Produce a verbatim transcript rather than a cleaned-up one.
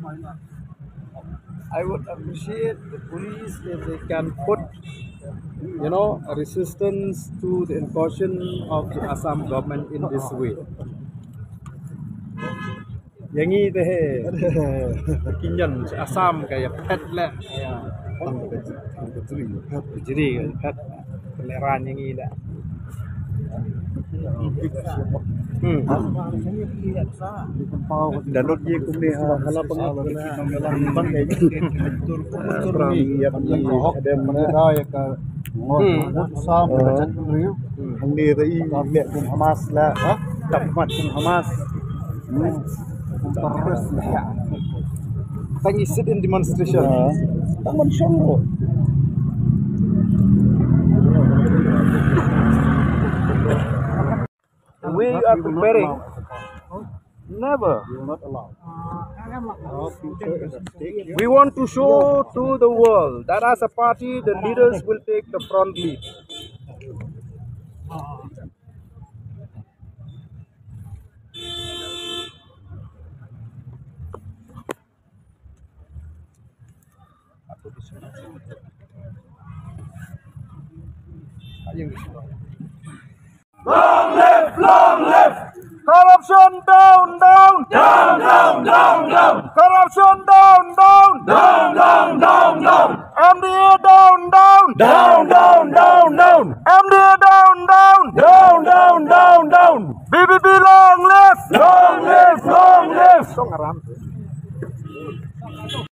I would appreciate the police if they can put, you know, a resistance to the incursion of the Assam government in this way. Yang ini teh, kinyan Assam kayak phet lah, jadi phet peleran yang ini dah. Hmm. Dan rot ye kumne hala pangat na bang kayak tur tur ni ya ada mereka ya ka Assam macam ni ni rai mek kum Hamas lah tamat kum Hamas terus lah tang sit in demonstration taman show we are preparing. Never. We want to show to the world that as a party, the leaders will take the front lead. Long live, long live! Corruption down, down, Down, down, down, down! corruption down, down, Down, down, down, down! M D A down, down, Down, down, down, down! M D A down, down, Down, down, down, down! B B P long live, Long live, long live! Song aram.